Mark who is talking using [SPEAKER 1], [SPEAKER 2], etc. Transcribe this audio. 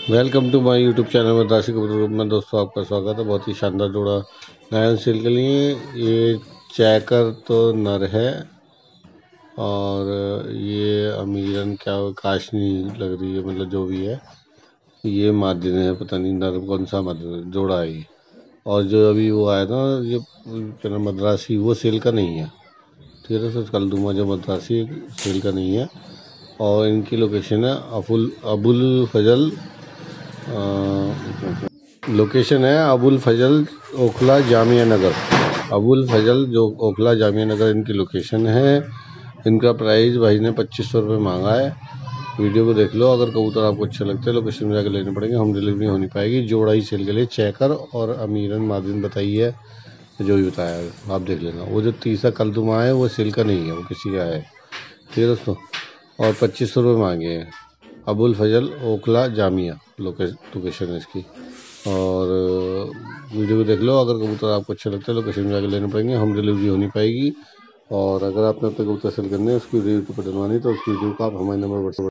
[SPEAKER 1] Welcome to my YouTube channel Madrasi Kabootar group में। दोस्तों आपका स्वागत है। बहुत ही शानदार जोड़ा नया सेल के लिए। ये चैकर तो नर है और ये अमीरन क्या काशनी लग रही है, मतलब जो भी है ये मादिन है। पता नहीं नर कौन सा मादिन जोड़ा है ये। और जो अभी वो आया ना ये चैनल मद्रासी, वो सेल का नहीं है। ठीक है, तो कल दूंगा जो मद्रासी सेल का नहीं है। और इनकी लोकेशन है अबुल फजल, लोकेशन है अबुल फजल ओखला जामिया नगर। अबुल फजल जो ओखला जामिया नगर इनकी लोकेशन है। इनका प्राइस भाई ने 2500 रुपये मांगा है। वीडियो को देख लो, अगर कबूतर आपको अच्छे लगते हैं लोकेशन में जाकर लेने पड़ेंगे, होम डिलीवरी होनी पाएगी। जोड़ा ही सेल के लिए चैकर और अमीरन मादिन बताई है, जो भी बताया है आप देख लेना। वो जो तीसरा कलदुमा है वो सेल का नहीं है, वो किसी का है। ठीक है दोस्तों, और 2500 रुपये मांगे हैं। अबुल फजल ओखला जामिया लोकेशन है इसकी। और वीडियो को देख लो, अगर कबूतर आपको अच्छे लगते हैं लोकेशन में जाकर लेने पड़ेंगे, होम डिलीवरी होनी पाएगी। और अगर आपने अपने कबूतर सेल करने हैं, उसकी वीडियो यूट्यूब पर डलवानी तो उसकी वीडियो को आप हमारे नंबर व्हाट्सएप